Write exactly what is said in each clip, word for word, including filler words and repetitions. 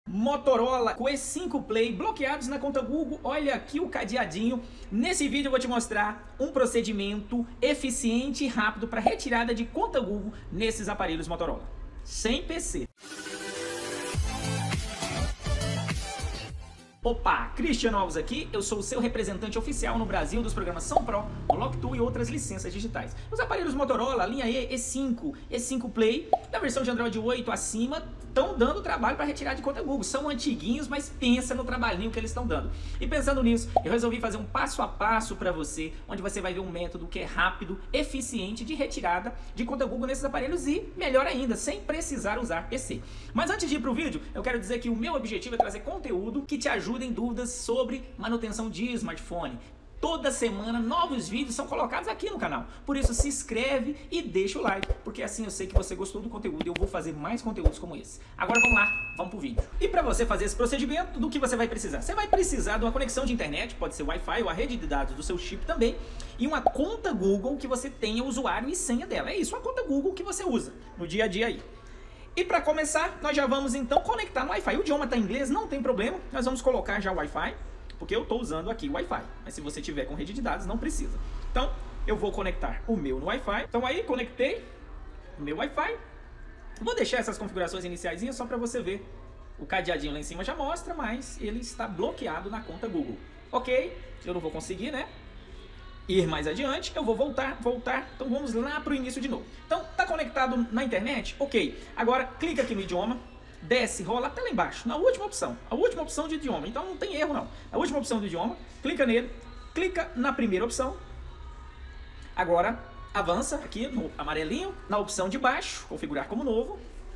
Motorola Q cinco Play bloqueados na conta Google. Olha aqui o cadeadinho. Nesse vídeo eu vou te mostrar um procedimento eficiente e rápido para retirada de conta Google nesses aparelhos Motorola, sem P C. Opa, Cristiano Alves aqui, eu sou o seu representante oficial no Brasil dos programas São Pro, Lock-To e outras licenças digitais. Os aparelhos Motorola, linha E, E cinco, E cinco Play, da versão de Android oito acima, estão dando trabalho para retirar de conta Google. São antiguinhos, mas pensa no trabalhinho que eles estão dando. E pensando nisso, eu resolvi fazer um passo a passo para você, onde você vai ver um método que é rápido, eficiente de retirada de conta Google nesses aparelhos e, melhor ainda, sem precisar usar P C. Mas antes de ir para o vídeo, eu quero dizer que o meu objetivo é trazer conteúdo que te ajude em dúvidas sobre manutenção de smartphone. Toda semana novos vídeos são colocados aqui no canal. Por isso se inscreve e deixa o like, porque assim eu sei que você gostou do conteúdo e eu vou fazer mais conteúdos como esse. Agora vamos lá, vamos pro vídeo. E para você fazer esse procedimento, do que você vai precisar? Você vai precisar de uma conexão de internet, pode ser Wi-Fi ou a rede de dados do seu chip também, e uma conta Google que você tenha usuário e senha dela. É isso, uma conta Google que você usa no dia a dia aí. E para começar, nós já vamos então conectar no Wi-Fi. O idioma está em inglês, não tem problema. Nós vamos colocar já o Wi-Fi, porque eu estou usando aqui o Wi-Fi. Mas se você tiver com rede de dados, não precisa. Então, eu vou conectar o meu no Wi-Fi. Então aí, conectei o meu Wi-Fi. Vou deixar essas configurações iniciais só para você ver. O cadeadinho lá em cima já mostra, mas ele está bloqueado na conta Google. Ok, eu não vou conseguir, né? Ir mais adiante, eu vou voltar, voltar, então vamos lá para o início de novo. Então, tá conectado na internet? Ok. Agora, clica aqui no idioma, desce, rola até lá embaixo, na última opção, a última opção de idioma, então não tem erro não. A última opção do idioma, clica nele, clica na primeira opção, agora avança aqui no amarelinho, na opção de baixo, configurar como novo,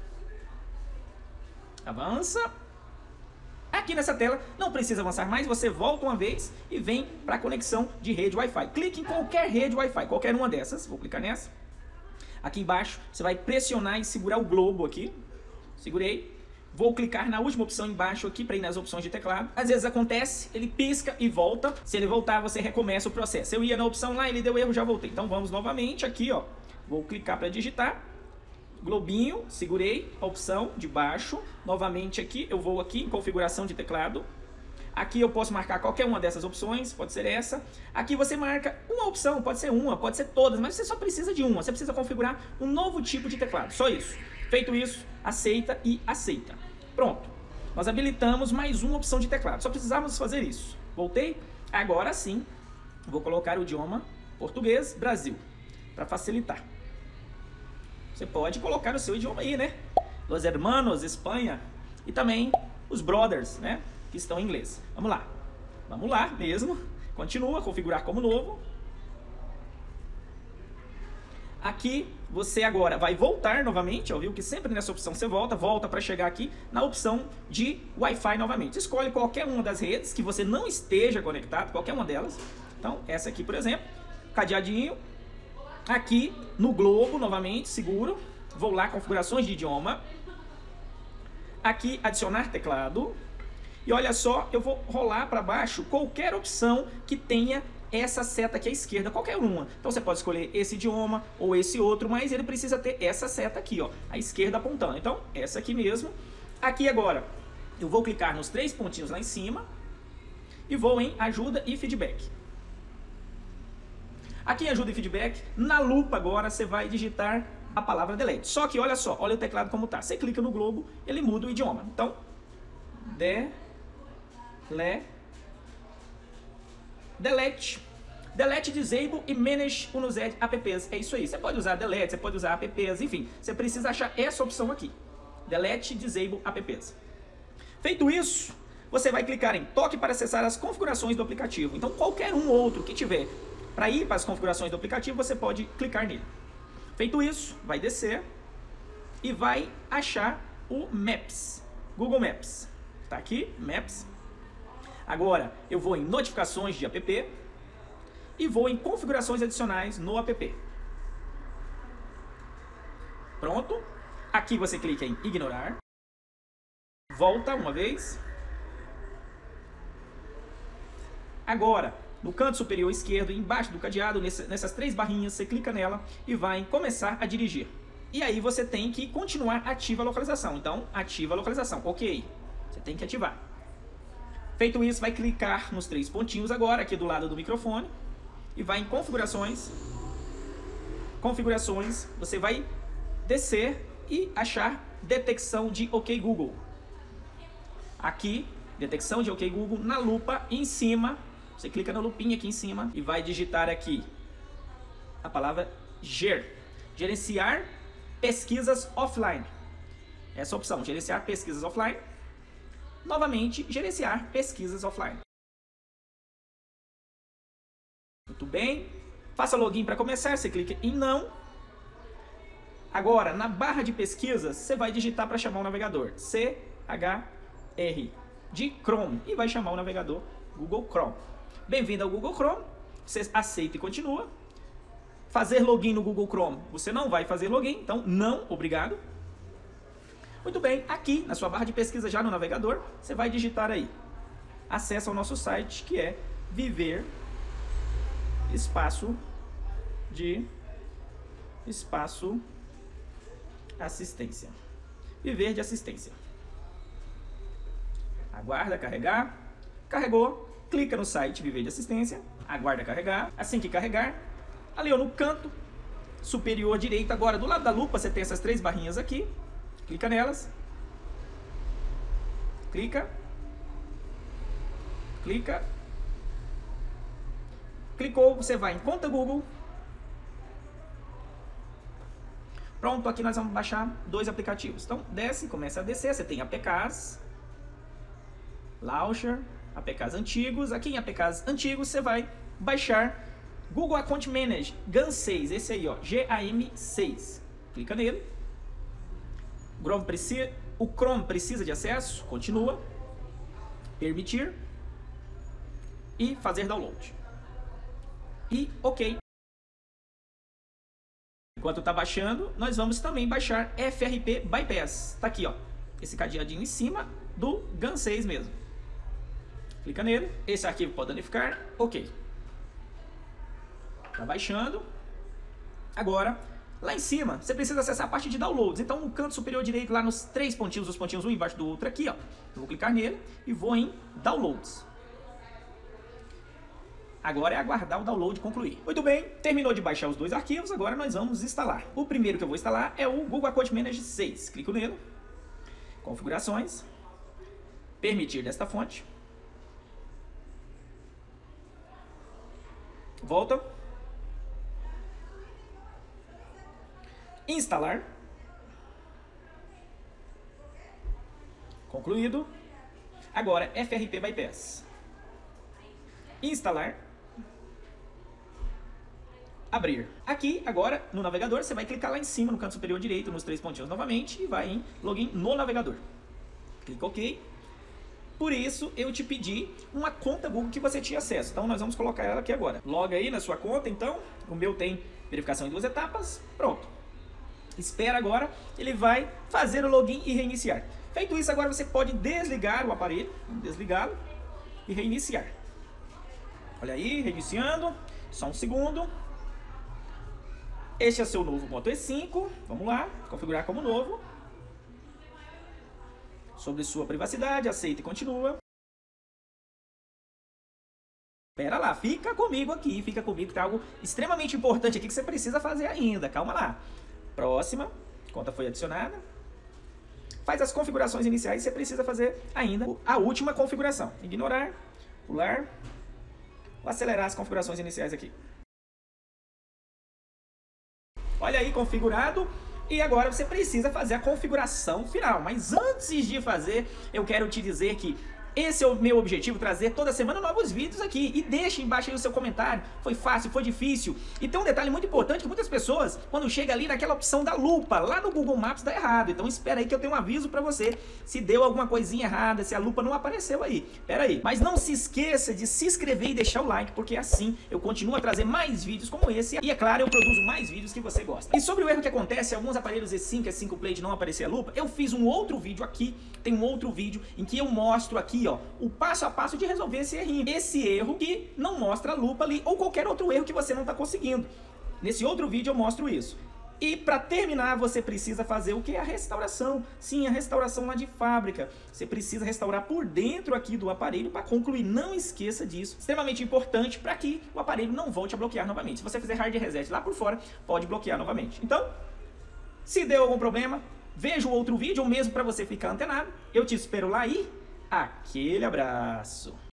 avança. Aqui nessa tela, não precisa avançar mais, você volta uma vez e vem para a conexão de rede Wi-Fi. Clique em qualquer rede Wi-Fi, qualquer uma dessas, vou clicar nessa. Aqui embaixo, você vai pressionar e segurar o globo aqui. Segurei. Vou clicar na última opção embaixo aqui para ir nas opções de teclado. Às vezes acontece, ele pisca e volta. Se ele voltar, você recomeça o processo. Eu ia na opção lá, ele deu erro, já voltei. Então vamos novamente aqui, ó. Vou clicar para digitar. Globinho, segurei a opção de baixo, novamente aqui, eu vou aqui em configuração de teclado, aqui eu posso marcar qualquer uma dessas opções, pode ser essa, aqui você marca uma opção, pode ser uma, pode ser todas, mas você só precisa de uma, você precisa configurar um novo tipo de teclado, só isso. Feito isso, aceita e aceita. Pronto, nós habilitamos mais uma opção de teclado, só precisávamos fazer isso. Voltei, agora sim, vou colocar o idioma português, Brasil, para facilitar. Você pode colocar o seu idioma aí, né? Los hermanos, Espanha. E também os brothers, né? Que estão em inglês. Vamos lá. Vamos lá mesmo. Continua, configurar como novo. Aqui você agora vai voltar novamente. Ó, viu que sempre nessa opção você volta. Volta para chegar aqui na opção de Wi-Fi novamente. Escolhe qualquer uma das redes que você não esteja conectado. Qualquer uma delas. Então, essa aqui, por exemplo. Cadeadinho. Aqui no globo, novamente, seguro, vou lá, configurações de idioma, aqui adicionar teclado, e olha só, eu vou rolar para baixo qualquer opção que tenha essa seta aqui à esquerda, qualquer uma. Então você pode escolher esse idioma ou esse outro, mas ele precisa ter essa seta aqui, ó, à esquerda apontando. Então, essa aqui mesmo. Aqui agora, eu vou clicar nos três pontinhos lá em cima e vou em ajuda e feedback. Aqui em ajuda e feedback, na lupa agora você vai digitar a palavra delete. Só que olha só, olha o teclado como tá. Você clica no globo, ele muda o idioma. Então, de, le, delete. Delete, disable e manage unos apps. É isso aí. Você pode usar delete, você pode usar apps, enfim. Você precisa achar essa opção aqui. Delete, disable, apps. Feito isso, você vai clicar em toque para acessar as configurações do aplicativo. Então, qualquer um outro que tiver para ir para as configurações do aplicativo, você pode clicar nele. Feito isso, vai descer e vai achar o Maps, Google Maps. Está aqui, Maps. Agora, eu vou em notificações de app e vou em configurações adicionais no app. Pronto. Aqui você clica em ignorar. Volta uma vez. Agora, no canto superior esquerdo, embaixo do cadeado, nessas três barrinhas, você clica nela e vai começar a dirigir. E aí você tem que continuar ativa a localização. Então, ativa a localização. Ok. Você tem que ativar. Feito isso, vai clicar nos três pontinhos agora, aqui do lado do microfone, e vai em configurações. Configurações, você vai descer e achar detecção de OK Google. Aqui, detecção de OK Google, na lupa em cima, você clica na lupinha aqui em cima e vai digitar aqui a palavra Ger, gerenciar pesquisas offline. Essa opção, gerenciar pesquisas offline. Novamente, gerenciar pesquisas offline. Muito bem. Faça login para começar, você clica em não. Agora, na barra de pesquisas, você vai digitar para chamar o navegador. C H R de Chrome e vai chamar o navegador Google Chrome. Bem-vindo ao Google Chrome. Você aceita e continua. Fazer login no Google Chrome. Você não vai fazer login, então não, obrigado. Muito bem, aqui na sua barra de pesquisa já no navegador, você vai digitar aí. Acesse ao nosso site, que é Viver Espaço de Espaço Assistência. Viver de Assistência. Aguarda carregar. Carregou, clica no site Viver de Assistência, aguarda carregar. Assim que carregar, ali no canto superior direito, agora do lado da lupa, você tem essas três barrinhas aqui. Clica nelas. Clica. Clica. Clicou, você vai em conta Google. Pronto, aqui nós vamos baixar dois aplicativos. Então, desce, começa a descer. Você tem A P Ks, Launcher, A P Ks antigos. Aqui em A P Ks antigos, você vai baixar Google Account Manager GAN seis. Esse aí, ó, G A M seis. Clica nele. Chrome precisa, o Chrome precisa de acesso, continua, permitir e fazer download. E OK. Enquanto está baixando, nós vamos também baixar F R P Bypass. Está aqui, ó, esse cadeadinho em cima do GAN seis mesmo. Clica nele, esse arquivo pode danificar, OK. Está baixando. Agora, lá em cima, você precisa acessar a parte de downloads. Então, no canto superior direito, lá nos três pontinhos, os pontinhos um embaixo do outro aqui, ó. Eu vou clicar nele e vou em downloads. Agora é aguardar o download concluir. Muito bem, terminou de baixar os dois arquivos, agora nós vamos instalar. O primeiro que eu vou instalar é o Google Account Manager seis. Clico nele. Configurações. Permitir desta fonte. Volta. Instalar. Concluído. Agora F R P Bypass. Instalar. Abrir. Aqui, agora, no navegador, você vai clicar lá em cima, no canto superior direito, nos três pontinhos novamente, e vai em login no navegador. Clica OK. Por isso, eu te pedi uma conta Google que você tinha acesso. Então, nós vamos colocar ela aqui agora. Loga aí na sua conta, então. O meu tem verificação em duas etapas. Pronto. Espera agora, ele vai fazer o login e reiniciar. Feito isso, agora você pode desligar o aparelho, desligá-lo e reiniciar. Olha aí, reiniciando, só um segundo. Este é o seu novo Moto E cinco, vamos lá, configurar como novo. Sobre sua privacidade, aceita e continua. Espera lá, fica comigo aqui, fica comigo, tem algo extremamente importante aqui que você precisa fazer ainda, calma lá. Próxima, conta foi adicionada. Faz as configurações iniciais, você precisa fazer ainda a última configuração. Ignorar, pular, vou acelerar as configurações iniciais aqui. Olha aí, configurado. E agora você precisa fazer a configuração final. Mas antes de fazer, eu quero te dizer que esse é o meu objetivo, trazer toda semana novos vídeos aqui. E deixe embaixo aí o seu comentário. Foi fácil, foi difícil? E tem um detalhe muito importante que muitas pessoas, quando chega ali naquela opção da lupa, lá no Google Maps dá errado. Então espera aí que eu tenho um aviso pra você. Se deu alguma coisinha errada, se a lupa não apareceu aí. Espera aí. Mas não se esqueça de se inscrever e deixar o like, porque assim eu continuo a trazer mais vídeos como esse. E é claro, eu produzo mais vídeos que você gosta. E sobre o erro que acontece, alguns aparelhos E cinco, E cinco Play de não aparecer a lupa, eu fiz um outro vídeo aqui. Tem um outro vídeo em que eu mostro aqui, ó, o passo a passo de resolver esse errinho. Esse erro que não mostra a lupa ali, ou qualquer outro erro que você não está conseguindo. Nesse outro vídeo eu mostro isso. E para terminar, você precisa fazer o que? A restauração. Sim, a restauração lá de fábrica. Você precisa restaurar por dentro aqui do aparelho para concluir. Não esqueça disso. Extremamente importante para que o aparelho não volte a bloquear novamente. Se você fizer hard reset lá por fora, pode bloquear novamente. Então, se deu algum problema, veja o outro vídeo, ou mesmo para você ficar antenado. Eu te espero lá e aquele abraço.